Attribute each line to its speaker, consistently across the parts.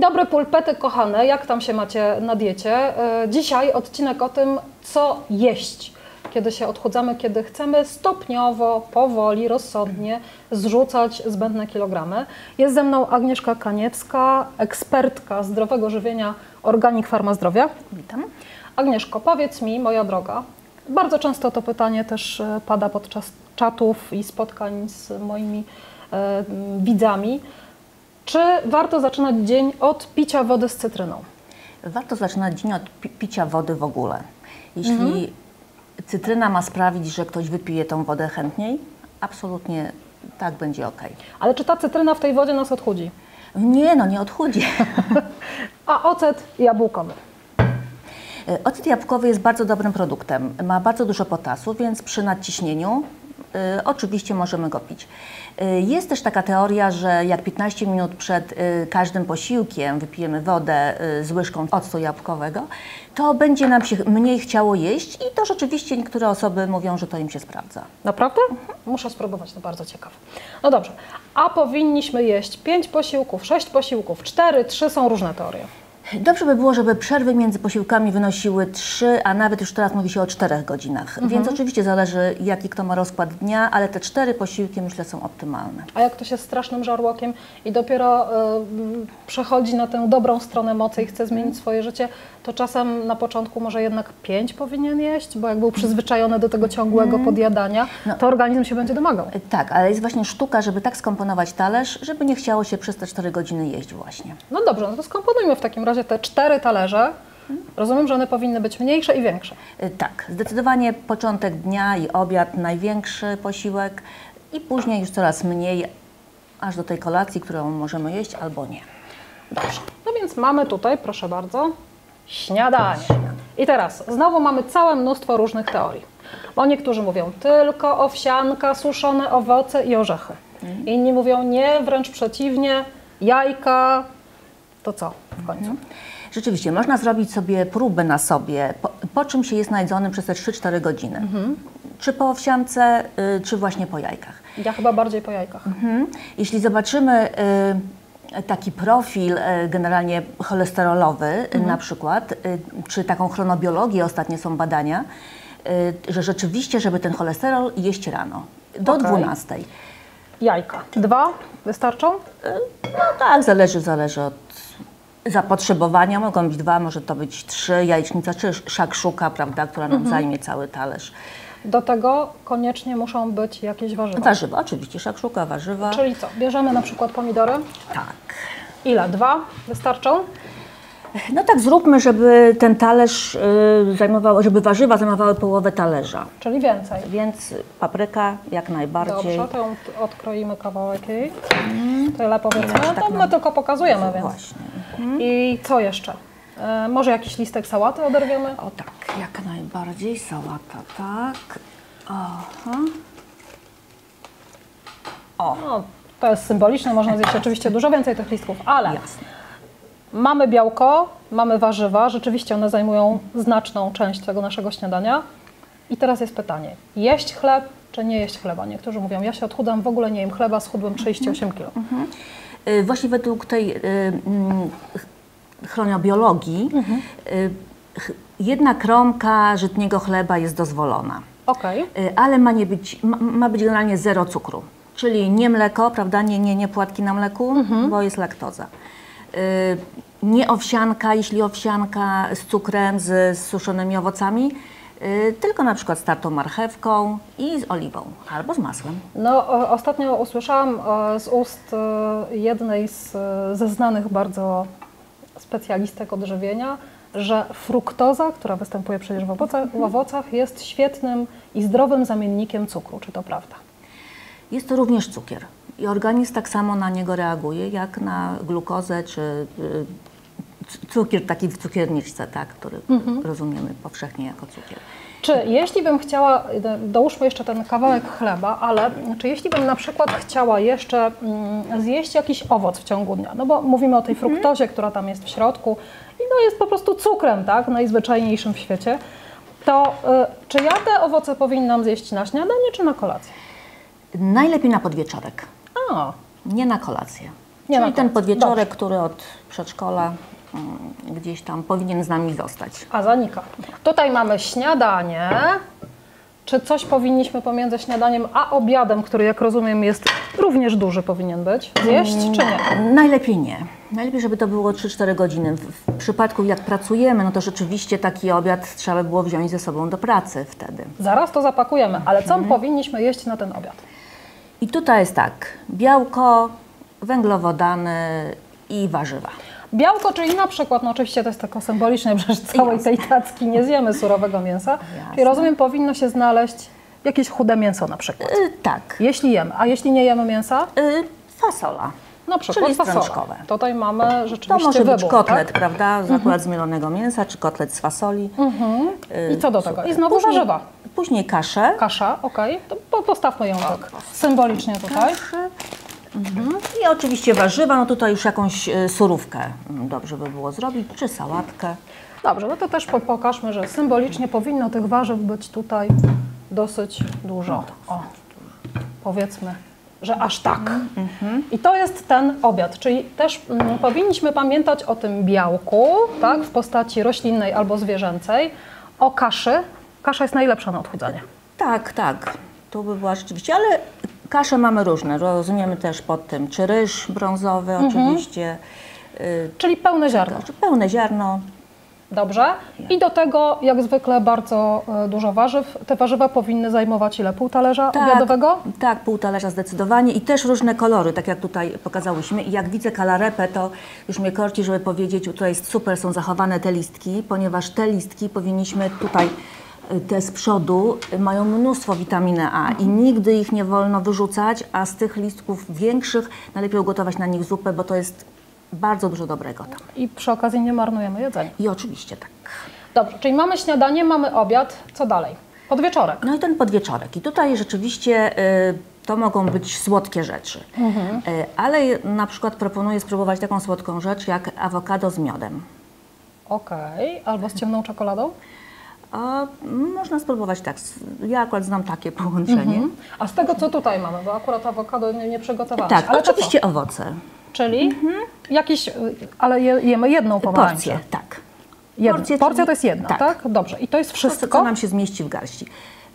Speaker 1: dobry, pulpety kochane, jak tam się macie na diecie? Dzisiaj odcinek o tym, co jeść, kiedy się odchudzamy, kiedy chcemy stopniowo, powoli, rozsądnie zrzucać zbędne kilogramy. Jest ze mną Agnieszka Kaniewska, ekspertka zdrowego żywienia Organic Pharma Zdrowia. Witam. Agnieszko, powiedz mi, moja droga, bardzo często to pytanie też pada podczas czatów i spotkań z moimi widzami. Czy warto zaczynać dzień od picia wody z cytryną?
Speaker 2: Warto zaczynać dzień od picia wody w ogóle. Jeśli cytryna ma sprawić, że ktoś wypije tą wodę chętniej, absolutnie tak będzie ok.
Speaker 1: Ale czy ta cytryna w tej wodzie nas odchudzi?
Speaker 2: Nie, no nie odchudzi.
Speaker 1: A ocet jabłkowy?
Speaker 2: Ocet jabłkowy jest bardzo dobrym produktem. Ma bardzo dużo potasu, więc przy nadciśnieniu oczywiście możemy go pić. Jest też taka teoria, że jak 15 minut przed każdym posiłkiem wypijemy wodę z łyżką octu jabłkowego, to będzie nam się mniej chciało jeść i to rzeczywiście niektóre osoby mówią, że to im się sprawdza.
Speaker 1: Naprawdę? Muszę spróbować, to bardzo ciekawe. No dobrze, a powinniśmy jeść 5 posiłków, 6 posiłków, 4, 3 są różne teorie.
Speaker 2: Dobrze by było, żeby przerwy między posiłkami wynosiły 3, a nawet już teraz mówi się o 4 godzinach. Więc oczywiście zależy, jaki kto ma rozkład dnia, ale te 4 posiłki myślę są optymalne.
Speaker 1: A jak ktoś jest strasznym żarłokiem i dopiero przechodzi na tę dobrą stronę mocy i chce zmienić swoje życie, to czasem na początku może jednak 5 powinien jeść, bo jak był przyzwyczajony do tego ciągłego podjadania, to organizm się będzie domagał.
Speaker 2: Tak, ale jest właśnie sztuka, żeby tak skomponować talerz, żeby nie chciało się przez te 4 godziny jeść właśnie.
Speaker 1: No dobrze, no to skomponujmy w takim razie te 4 talerze. Rozumiem, że one powinny być mniejsze i większe.
Speaker 2: Tak, zdecydowanie początek dnia i obiad, największy posiłek i później już coraz mniej, aż do tej kolacji, którą możemy jeść albo nie.
Speaker 1: Dobrze, no więc mamy tutaj, proszę bardzo, śniadanie. I teraz znowu mamy całe mnóstwo różnych teorii. Bo niektórzy mówią tylko owsianka, suszone owoce i orzechy. Inni mówią nie, wręcz przeciwnie, jajka. To co w końcu?
Speaker 2: Rzeczywiście, można zrobić sobie próbę na sobie, po czym się jest najedzonym przez te 3-4 godziny. Czy po owsiance, czy właśnie po jajkach.
Speaker 1: Ja chyba bardziej po jajkach.
Speaker 2: Jeśli zobaczymy taki profil generalnie cholesterolowy na przykład, czy taką chronobiologię, ostatnio są badania, że rzeczywiście, żeby ten cholesterol jeść rano, do 12.
Speaker 1: Jajka. 2 wystarczą?
Speaker 2: No tak, zależy od zapotrzebowania. Mogą być 2, może to być 3, jajecznica czy szakszuka, prawda, która nam zajmie cały talerz.
Speaker 1: Do tego koniecznie muszą być jakieś warzywa.
Speaker 2: Warzywa, oczywiście, szakszuka, warzywa.
Speaker 1: Czyli co? Bierzemy na przykład pomidory?
Speaker 2: Tak.
Speaker 1: Ile? 2 wystarczą?
Speaker 2: No tak zróbmy, żeby ten talerz zajmował, żeby warzywa zajmowały połowę talerza.
Speaker 1: Czyli więcej.
Speaker 2: Więc papryka jak najbardziej.
Speaker 1: Dobrze, to ją odkroimy kawałek jej. Tyle powiedzmy.
Speaker 2: tak
Speaker 1: No to my tylko pokazujemy, więc.
Speaker 2: Właśnie.
Speaker 1: I co jeszcze? Może jakiś listek sałaty oderwiemy?
Speaker 2: O tak, jak najbardziej. Sałata, tak. Aha.
Speaker 1: No, to jest symboliczne, można zjeść oczywiście dużo więcej tych listków, ale
Speaker 2: Jasne.
Speaker 1: mamy białko, mamy warzywa, rzeczywiście one zajmują znaczną część tego naszego śniadania. I teraz jest pytanie, jeść chleb czy nie jeść chleba? Niektórzy mówią, ja się odchudzam, w ogóle nie jem chleba, schudłem 38 kg.
Speaker 2: Właśnie według tej chronobiologii jedna kromka żytniego chleba jest dozwolona.
Speaker 1: Okej.
Speaker 2: Ale ma być generalnie 0 cukru. Czyli nie mleko, prawda, nie płatki na mleku, bo jest laktoza. Nie owsianka, jeśli owsianka z cukrem, z suszonymi owocami, tylko na przykład z tartą marchewką i z oliwą albo z masłem.
Speaker 1: No, ostatnio usłyszałam z ust jednej ze znanych bardzo specjalistek odżywienia, że fruktoza, która występuje przecież w owocach, jest świetnym i zdrowym zamiennikiem cukru. Czy to prawda?
Speaker 2: Jest to również cukier i organizm tak samo na niego reaguje jak na glukozę czy cukier taki w cukierniczce, tak, który rozumiemy powszechnie jako cukier.
Speaker 1: Czy jeśli bym chciała, dołóżmy jeszcze ten kawałek chleba, ale czy jeśli bym na przykład chciała jeszcze zjeść jakiś owoc w ciągu dnia, no bo mówimy o tej fruktozie, która tam jest w środku i no jest po prostu cukrem, tak, najzwyczajniejszym w świecie, to czy ja te owoce powinnam zjeść na śniadanie czy na kolację?
Speaker 2: Najlepiej na podwieczorek,
Speaker 1: A,
Speaker 2: nie na kolację.
Speaker 1: Nie ma
Speaker 2: Czyli ten
Speaker 1: końca.
Speaker 2: podwieczorek,
Speaker 1: Dobrze.
Speaker 2: który od przedszkola gdzieś tam powinien z nami zostać.
Speaker 1: A zanika. Tutaj mamy śniadanie. Czy coś powinniśmy pomiędzy śniadaniem a obiadem, który jak rozumiem jest również duży powinien być, zjeść czy nie?
Speaker 2: Najlepiej nie. Najlepiej, żeby to było 3-4 godziny. W przypadku jak pracujemy, no to rzeczywiście taki obiad trzeba by było wziąć ze sobą do pracy wtedy.
Speaker 1: Zaraz to zapakujemy, ale co powinniśmy jeść na ten obiad?
Speaker 2: I tutaj jest tak, białko, węglowodany i warzywa.
Speaker 1: Białko, czyli na przykład, no oczywiście to jest tylko symboliczne, przecież całej tej tacki nie zjemy surowego mięsa. Czyli rozumiem, powinno się znaleźć jakieś chude mięso na przykład.
Speaker 2: Tak.
Speaker 1: Jeśli jemy, a jeśli nie jemy mięsa?
Speaker 2: Fasola.
Speaker 1: Na przykład
Speaker 2: Czyli
Speaker 1: fasola.
Speaker 2: strączkowe.
Speaker 1: Tutaj mamy rzeczywiście
Speaker 2: To może
Speaker 1: wybór,
Speaker 2: być kotlet,
Speaker 1: tak?
Speaker 2: prawda? Akurat z mielonego mięsa, czy kotlet z fasoli.
Speaker 1: I co do tego?
Speaker 2: Super.
Speaker 1: I znowu warzywa.
Speaker 2: Później kaszę.
Speaker 1: Kasza, okej. To postawmy ją tak symbolicznie tutaj.
Speaker 2: I oczywiście warzywa, no tutaj już jakąś surówkę dobrze by było zrobić, czy sałatkę.
Speaker 1: Dobrze, no to też pokażmy, że symbolicznie powinno tych warzyw być tutaj dosyć dużo. O, powiedzmy, że aż tak. I to jest ten obiad, czyli też powinniśmy pamiętać o tym białku, tak, w postaci roślinnej albo zwierzęcej, o kaszy. Kasza jest najlepsza na odchudzanie.
Speaker 2: Tak, tak. To by była rzeczywiście, ale kasze mamy różne. Rozumiemy też pod tym, czy ryż brązowy oczywiście,
Speaker 1: Czyli pełne ziarno.
Speaker 2: czy pełne ziarno.
Speaker 1: Dobrze. I do tego, jak zwykle, bardzo dużo warzyw. Te warzywa powinny zajmować ile? Pół talerza obiadowego?
Speaker 2: Tak, pół talerza zdecydowanie i też różne kolory, tak jak tutaj pokazałyśmy. I jak widzę kalarepę, to już mnie korci, żeby powiedzieć, tutaj jest super, są zachowane te listki, ponieważ te listki powinniśmy tutaj, te z przodu mają mnóstwo witaminy A i nigdy ich nie wolno wyrzucać, a z tych listków większych najlepiej ugotować na nich zupę, bo to jest bardzo dużo dobrego tam.
Speaker 1: I przy okazji nie marnujemy jedzenia.
Speaker 2: I oczywiście tak.
Speaker 1: Dobrze, czyli mamy śniadanie, mamy obiad. Co dalej? Podwieczorek.
Speaker 2: No i ten podwieczorek. I tutaj rzeczywiście to mogą być słodkie rzeczy. Ale na przykład proponuję spróbować taką słodką rzecz jak awokado z miodem.
Speaker 1: Okej. Albo z ciemną czekoladą?
Speaker 2: A można spróbować tak. Ja akurat znam takie połączenie.
Speaker 1: A z tego, co tutaj mamy, bo akurat awokado nie przygotowałaś.
Speaker 2: Tak,
Speaker 1: ale to
Speaker 2: oczywiście owoce.
Speaker 1: co? Czyli jakiś, ale jemy jedną pomarańczę.
Speaker 2: Porcje, tak.
Speaker 1: Porcja
Speaker 2: czyli-
Speaker 1: to jest jedna, tak? Dobrze. I to jest
Speaker 2: To,
Speaker 1: wszystko?
Speaker 2: co nam się zmieści w garści.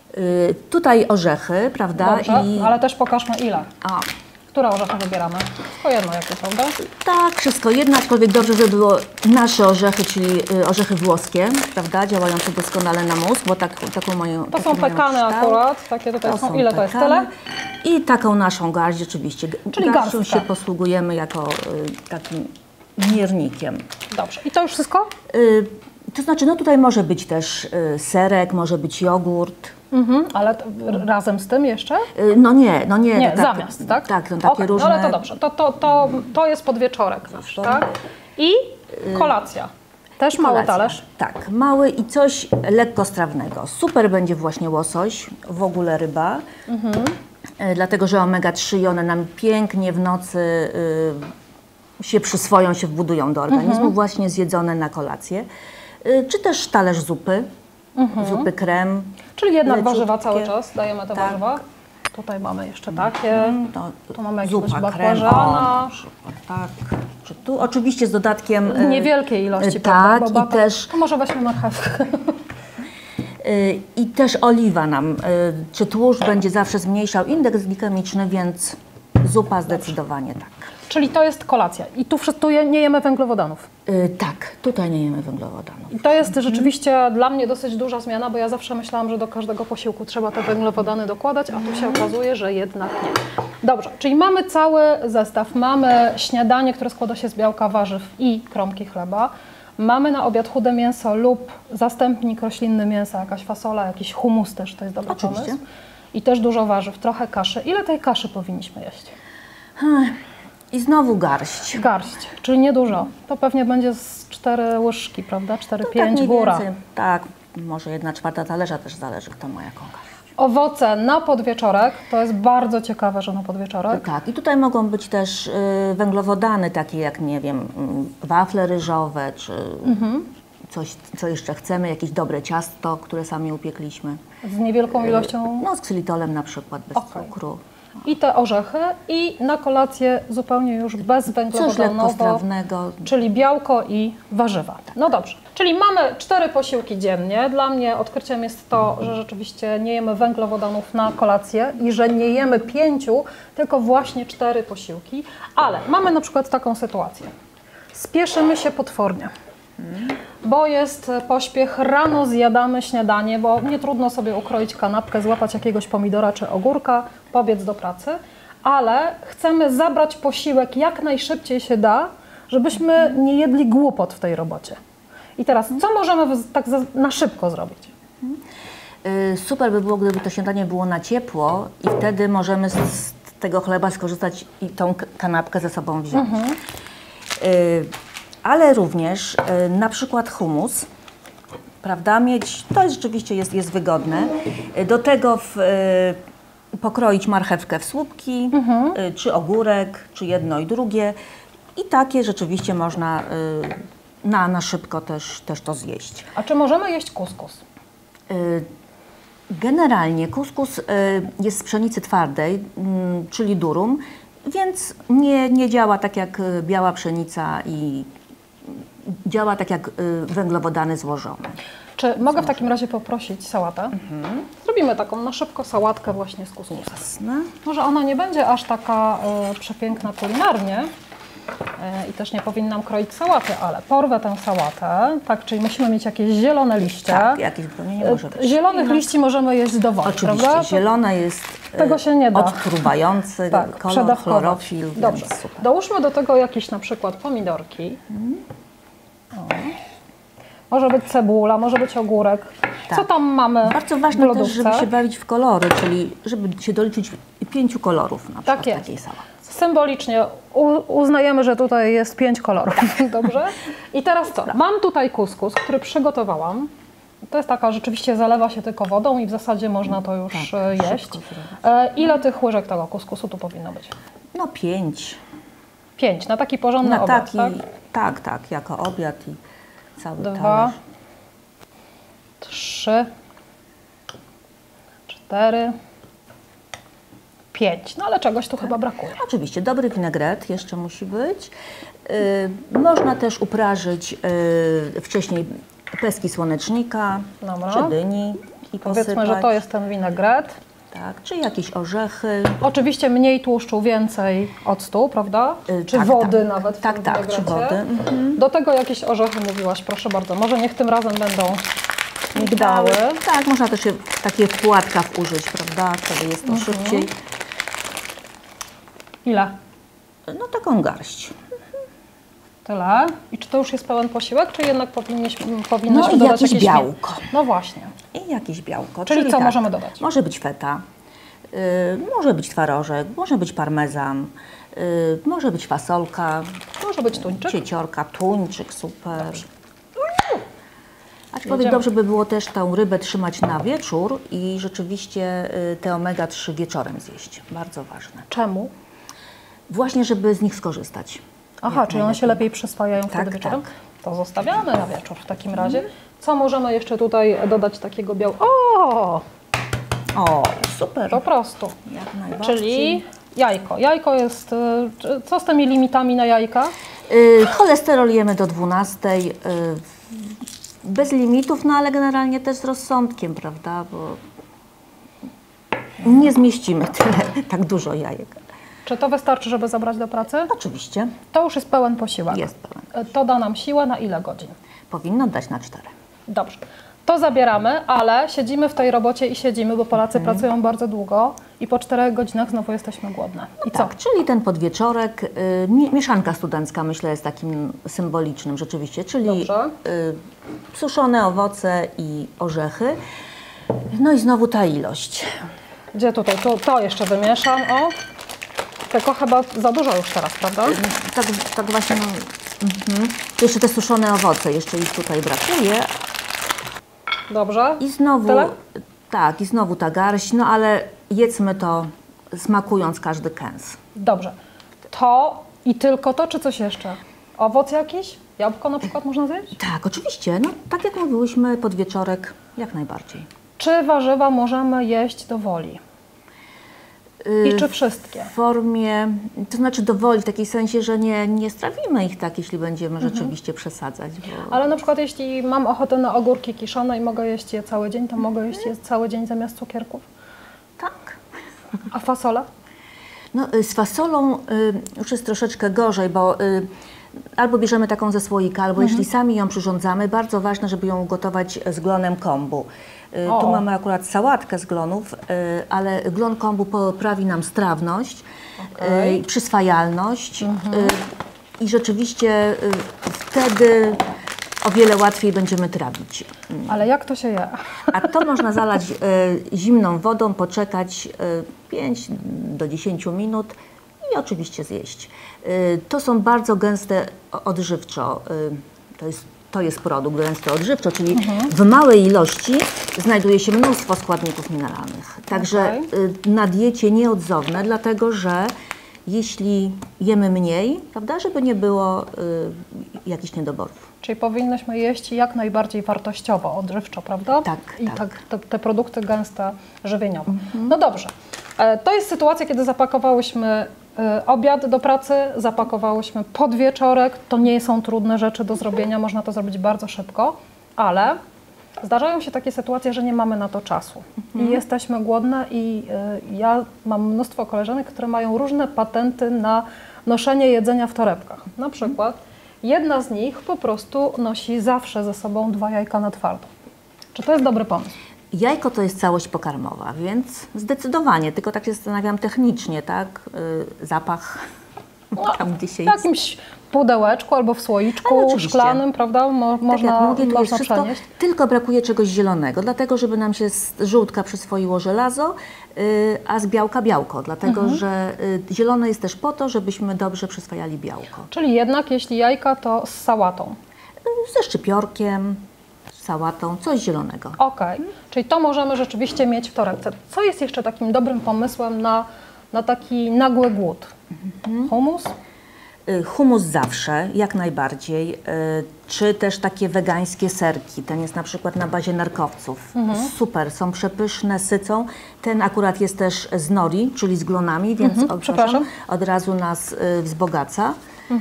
Speaker 2: Tutaj orzechy, prawda?
Speaker 1: Dobrze,
Speaker 2: I
Speaker 1: ale też pokażmy ile.
Speaker 2: a,
Speaker 1: Które orzechy wybieramy? Tylko jedno jakieś, prawda?
Speaker 2: tak, wszystko jedno, aczkolwiek dobrze, żeby było nasze orzechy, czyli orzechy włoskie, prawda, działające doskonale na mózg, bo taką mają.
Speaker 1: To
Speaker 2: taki
Speaker 1: są
Speaker 2: mają
Speaker 1: pekany
Speaker 2: kształt.
Speaker 1: akurat, takie tutaj są. Ile to jest?
Speaker 2: pekany.
Speaker 1: Tyle?
Speaker 2: I taką naszą garść rzeczywiście.
Speaker 1: Czyli
Speaker 2: Garścią
Speaker 1: garstka.
Speaker 2: się posługujemy jako takim miernikiem.
Speaker 1: Dobrze. I to już wszystko?
Speaker 2: To znaczy, no tutaj może być też serek, może być jogurt.
Speaker 1: Ale razem z tym jeszcze?
Speaker 2: No nie.
Speaker 1: Nie,
Speaker 2: tak,
Speaker 1: zamiast, tak?
Speaker 2: Tak, no takie
Speaker 1: Okej,
Speaker 2: różne.
Speaker 1: No ale to dobrze. To jest podwieczorek nasz, tak? I kolacja. Też mały
Speaker 2: Kolacja.
Speaker 1: talerz.
Speaker 2: Tak, mały i coś lekkostrawnego. Super będzie właśnie łosoś, w ogóle ryba, dlatego że omega-3 i one nam pięknie w nocy się przyswoją, się wbudują do organizmu, właśnie zjedzone na kolację. Czy też talerz zupy, zupy krem.
Speaker 1: Czyli jednak
Speaker 2: leciutkie.
Speaker 1: warzywa cały czas, dajemy te
Speaker 2: Tak.
Speaker 1: warzywa. Tutaj mamy jeszcze takie.
Speaker 2: To
Speaker 1: Tu mamy jakiegoś
Speaker 2: zupa
Speaker 1: bakłażana.
Speaker 2: na przykład, tak. Czy tu oczywiście z dodatkiem
Speaker 1: Niewielkiej ilości,
Speaker 2: tak,
Speaker 1: prawda?
Speaker 2: i też
Speaker 1: To może weźmy marchewkę.
Speaker 2: I też oliwa nam, czy tłuszcz będzie zawsze zmniejszał indeks glikemiczny, więc zupa zdecydowanie tak.
Speaker 1: Czyli to jest kolacja. I tu nie jemy węglowodanów.
Speaker 2: Tak, tutaj nie jemy węglowodanów.
Speaker 1: I to jest rzeczywiście dla mnie dosyć duża zmiana, bo ja zawsze myślałam, że do każdego posiłku trzeba te węglowodany dokładać, a tu się okazuje, że jednak nie. Dobrze, czyli mamy cały zestaw. Mamy śniadanie, które składa się z białka, warzyw i kromki chleba. Mamy na obiad chude mięso lub zastępnik roślinny mięsa, jakaś fasola, jakiś humus też, to jest dobry
Speaker 2: Oczywiście.
Speaker 1: pomysł. I też dużo warzyw, trochę kaszy. Ile tej kaszy powinniśmy jeść?
Speaker 2: I znowu garść.
Speaker 1: Garść, czyli niedużo. To pewnie będzie z 4 łyżki, prawda? 4-5
Speaker 2: mniej
Speaker 1: góra.
Speaker 2: więcej. Tak, może 1/4 talerza też zależy, kto ma jaką garść.
Speaker 1: Owoce na podwieczorek, to jest bardzo ciekawe, że na podwieczorek.
Speaker 2: Tak, i tutaj mogą być też węglowodany, takie jak, nie wiem, wafle ryżowe, czy coś, co jeszcze chcemy, jakieś dobre ciasto, które sami upiekliśmy.
Speaker 1: Z niewielką ilością.
Speaker 2: No, z ksylitolem na przykład, bez
Speaker 1: Okej.
Speaker 2: cukru.
Speaker 1: i te orzechy i na kolację zupełnie już
Speaker 2: Coś
Speaker 1: bezwęglowodanowo,
Speaker 2: lekkostrawnego.
Speaker 1: czyli białko i warzywa. No dobrze, czyli mamy 4 posiłki dziennie. Dla mnie odkryciem jest to, że rzeczywiście nie jemy węglowodanów na kolację i że nie jemy 5, tylko właśnie 4 posiłki, ale mamy na przykład taką sytuację. Spieszymy się potwornie, bo jest pośpiech, rano zjadamy śniadanie, bo nie trudno sobie ukroić kanapkę, złapać jakiegoś pomidora czy ogórka, pobiec do pracy, ale chcemy zabrać posiłek jak najszybciej się da, żebyśmy nie jedli głupot w tej robocie. I teraz, co możemy tak na szybko zrobić?
Speaker 2: Super by było, gdyby to śniadanie było na ciepło i wtedy możemy z tego chleba skorzystać i tą kanapkę ze sobą wziąć. Ale również na przykład hummus, prawda, mieć, to jest, rzeczywiście jest wygodne. Do tego pokroić marchewkę w słupki, czy ogórek, czy jedno i drugie. I takie rzeczywiście można na szybko też to zjeść.
Speaker 1: A czy możemy jeść kuskus?
Speaker 2: Generalnie kuskus jest z pszenicy twardej, czyli durum, więc nie działa tak jak biała pszenica i działa tak jak węglowodany złożone.
Speaker 1: Czy mogę w takim razie poprosić sałatę? Zrobimy taką na szybko sałatkę właśnie z kuskusem.
Speaker 2: Jasne.
Speaker 1: Może ona nie będzie aż taka przepiękna kulinarnie i też nie powinnam kroić sałaty, ale porwę tę sałatę, tak, czyli musimy mieć jakieś zielone liście.
Speaker 2: Tak, jakieś nie może być.
Speaker 1: Zielonych liści możemy jeść dowolnie,
Speaker 2: oczywiście,
Speaker 1: prawda?
Speaker 2: zielone jest
Speaker 1: tego się nie da.
Speaker 2: odtruwający
Speaker 1: Tak,
Speaker 2: kolor, chlorofil,
Speaker 1: dobrze.
Speaker 2: więc super.
Speaker 1: Dołóżmy do tego jakieś na przykład pomidorki. Może być cebula, może być ogórek.
Speaker 2: Tak.
Speaker 1: Co tam mamy
Speaker 2: Bardzo
Speaker 1: w
Speaker 2: ważne
Speaker 1: lodówce?
Speaker 2: też, żeby się bawić w kolory, czyli żeby się doliczyć 5 kolorów na przykład
Speaker 1: jest.
Speaker 2: takiej sałaty.
Speaker 1: Symbolicznie uznajemy, że tutaj jest 5 kolorów, dobrze? I teraz co? Mam tutaj kuskus, który przygotowałam. To jest taka, rzeczywiście zalewa się tylko wodą i w zasadzie można to już jeść. Ile tych łyżek tego kuskusu tu powinno być?
Speaker 2: No 5.
Speaker 1: 5, na taki porządny obiad, tak?
Speaker 2: Tak, jako obiad i cały
Speaker 1: 2,
Speaker 2: talerz.
Speaker 1: 3, 4, 5. No ale czegoś tu chyba brakuje.
Speaker 2: Oczywiście, dobry winegret jeszcze musi być. Można też uprażyć wcześniej pestki słonecznika,
Speaker 1: Dobra.
Speaker 2: czy dyni i
Speaker 1: Powiedzmy,
Speaker 2: posypać.
Speaker 1: że to jest ten winegret.
Speaker 2: Tak, czy jakieś orzechy.
Speaker 1: Oczywiście mniej tłuszczu, więcej octu, prawda? Czy
Speaker 2: tak,
Speaker 1: wody
Speaker 2: tak.
Speaker 1: nawet w
Speaker 2: Tak,
Speaker 1: tym
Speaker 2: tak, czy
Speaker 1: winegrecie.
Speaker 2: wody.
Speaker 1: Do tego jakieś orzechy mówiłaś, proszę bardzo. Może niech tym razem będą migdały.
Speaker 2: Tak, można też takie w płatkach użyć, prawda? Wtedy jest to szybciej.
Speaker 1: Ile?
Speaker 2: No taką garść.
Speaker 1: Tyle. I czy to już jest pełen posiłek, czy jednak powinniśmy
Speaker 2: No i
Speaker 1: dodać
Speaker 2: jakieś białko.
Speaker 1: No właśnie.
Speaker 2: I jakieś białko.
Speaker 1: Czyli co możemy dodać?
Speaker 2: Może być feta, może być twarożek, może być parmezan, może być fasolka,
Speaker 1: Może być tuńczyk.
Speaker 2: cieciorka, tuńczyk, super. Aczkolwiek
Speaker 1: Jedziemy.
Speaker 2: dobrze by było też tą rybę trzymać na wieczór i rzeczywiście te omega-3 wieczorem zjeść. Bardzo ważne.
Speaker 1: Czemu?
Speaker 2: Właśnie, żeby z nich skorzystać.
Speaker 1: Aha, czyli one się lepiej przyswajają
Speaker 2: Tak,
Speaker 1: wtedy wieczorem?
Speaker 2: tak.
Speaker 1: To zostawiamy na wieczór w takim razie. Co możemy jeszcze tutaj dodać takiego białka?
Speaker 2: O, super.
Speaker 1: Po prostu.
Speaker 2: Jak najbardziej.
Speaker 1: Czyli jajko. Jajko jest... Co z tymi limitami na jajka?
Speaker 2: Cholesterol jemy do 12. Bez limitów, no ale generalnie też z rozsądkiem, prawda? Bo nie zmieścimy tyle, tak dużo jajek.
Speaker 1: Czy to wystarczy, żeby zabrać do pracy?
Speaker 2: Oczywiście.
Speaker 1: To już jest pełen posiłek.
Speaker 2: Jest pełen.
Speaker 1: To da nam siłę na ile godzin?
Speaker 2: Powinno dać na 4.
Speaker 1: Dobrze. To zabieramy, ale siedzimy w tej robocie i siedzimy, bo Polacy pracują bardzo długo i po 4 godzinach znowu jesteśmy głodne. I co?
Speaker 2: Tak, czyli ten podwieczorek, mieszanka studencka myślę jest takim symbolicznym rzeczywiście, czyli
Speaker 1: Dobrze.
Speaker 2: suszone owoce i orzechy. No i znowu ta ilość.
Speaker 1: Gdzie tutaj? To jeszcze wymieszam. O. Tylko chyba za dużo już teraz, prawda?
Speaker 2: Tak właśnie, no, jeszcze te suszone owoce, jeszcze ich tutaj brakuje.
Speaker 1: Dobrze.
Speaker 2: I znowu,
Speaker 1: Tyle?
Speaker 2: tak, i znowu ta garść, no ale jedzmy to smakując każdy kęs.
Speaker 1: Dobrze. To i tylko to, czy coś jeszcze? Owoc jakiś? Jabłko na przykład można zjeść?
Speaker 2: Tak, oczywiście, no tak jak mówiłyśmy, podwieczorek jak najbardziej.
Speaker 1: Czy warzywa możemy jeść do woli? I czy wszystkie?
Speaker 2: W formie, to znaczy do woli, w takim sensie, że nie strawimy ich tak, jeśli będziemy rzeczywiście przesadzać. Bo...
Speaker 1: Ale na przykład jeśli mam ochotę na ogórki kiszone i mogę jeść je cały dzień, to mogę jeść je cały dzień zamiast cukierków?
Speaker 2: Tak.
Speaker 1: A fasola?
Speaker 2: No, z fasolą już jest troszeczkę gorzej, bo albo bierzemy taką ze słoika, albo jeśli sami ją przyrządzamy, bardzo ważne, żeby ją ugotować z glonem kombu. Tu mamy akurat sałatkę z glonów, ale glon kombu poprawi nam strawność, przyswajalność i rzeczywiście wtedy o wiele łatwiej będziemy trawić.
Speaker 1: Ale jak to się je?
Speaker 2: A to można zalać zimną wodą, poczekać 5 do 10 minut i oczywiście zjeść. To są bardzo gęste odżywczo, to jest produkt gęsty odżywczo, czyli w małej ilości znajduje się mnóstwo składników mineralnych. Także na diecie nieodzowne, dlatego że jeśli jemy mniej, prawda, żeby nie było jakichś niedoborów.
Speaker 1: Czyli powinnyśmy jeść jak najbardziej wartościowo, odżywczo, prawda?
Speaker 2: Tak,
Speaker 1: I
Speaker 2: tak.
Speaker 1: te produkty gęste, żywieniowe. No dobrze. To jest sytuacja, kiedy zapakowałyśmy obiad do pracy, zapakowałyśmy podwieczorek. To nie są trudne rzeczy do zrobienia, można to zrobić bardzo szybko, ale zdarzają się takie sytuacje, że nie mamy na to czasu i jesteśmy głodne i ja mam mnóstwo koleżanek, które mają różne patenty na noszenie jedzenia w torebkach. Na przykład jedna z nich po prostu nosi zawsze ze sobą 2 jajka na twardo. Czy to jest dobry pomysł?
Speaker 2: Jajko to jest całość pokarmowa, więc zdecydowanie, tylko tak się zastanawiam technicznie, tak? Zapach tam gdzie się
Speaker 1: W jakimś pudełeczku albo w słoiczku szklanym, prawda? Można przenieść.
Speaker 2: Tylko brakuje czegoś zielonego, dlatego żeby nam się z żółtka przyswoiło żelazo, a z białka białko, dlatego że zielone jest też po to, żebyśmy dobrze przyswajali białko.
Speaker 1: Czyli jednak jeśli jajka, to z sałatą.
Speaker 2: Ze szczypiorkiem, z sałatą, coś zielonego.
Speaker 1: Okej, czyli to możemy rzeczywiście mieć w torebce. Co jest jeszcze takim dobrym pomysłem na taki nagły głód? Hummus?
Speaker 2: Hummus zawsze, jak najbardziej, czy też takie wegańskie serki. Ten jest na przykład na bazie nerkowców. Super, są przepyszne, sycą. Ten akurat jest też z nori, czyli z glonami, więc od razu nas wzbogaca.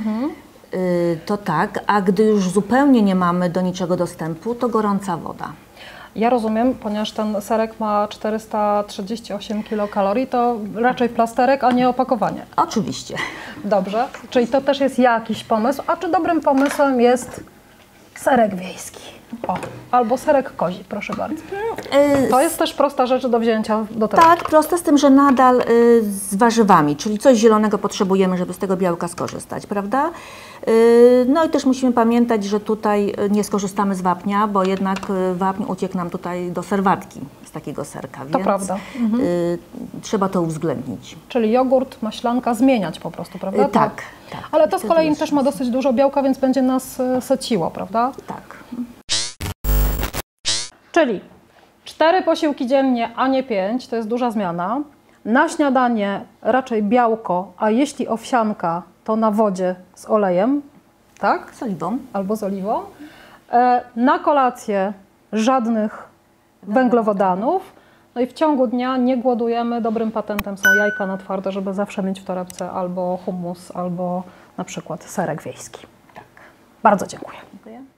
Speaker 2: To tak, a gdy już zupełnie nie mamy do niczego dostępu, to gorąca woda.
Speaker 1: Ja rozumiem, ponieważ ten serek ma 438 kilokalorii, to raczej plasterek, a nie opakowanie.
Speaker 2: Oczywiście.
Speaker 1: Dobrze, czyli to też jest jakiś pomysł. A czy dobrym pomysłem jest serek wiejski? O, albo serek kozi, proszę bardzo. To jest też prosta rzecz do wzięcia do torebki.
Speaker 2: Tak, prosta, z tym, że nadal z warzywami, czyli coś zielonego potrzebujemy, żeby z tego białka skorzystać, prawda? No i też musimy pamiętać, że tutaj nie skorzystamy z wapnia, bo jednak wapń uciekł nam tutaj do serwatki z takiego serka, więc
Speaker 1: prawda.
Speaker 2: Trzeba to uwzględnić.
Speaker 1: Czyli jogurt, maślanka zmieniać po prostu, prawda?
Speaker 2: Tak.
Speaker 1: Ale to z kolei też ma dosyć dużo białka, więc będzie nas syciło, prawda?
Speaker 2: Tak.
Speaker 1: Czyli 4 posiłki dziennie, a nie 5, to jest duża zmiana. Na śniadanie raczej białko, a jeśli owsianka, to na wodzie z olejem, tak?
Speaker 2: Z oliwą.
Speaker 1: Albo z oliwą. Na kolację żadnych węglowodanów. No i w ciągu dnia nie głodujemy. Dobrym patentem są jajka na twardo, żeby zawsze mieć w torebce albo hummus, albo na przykład serek wiejski.
Speaker 2: Tak.
Speaker 1: Bardzo dziękuję.
Speaker 2: Dziękuję.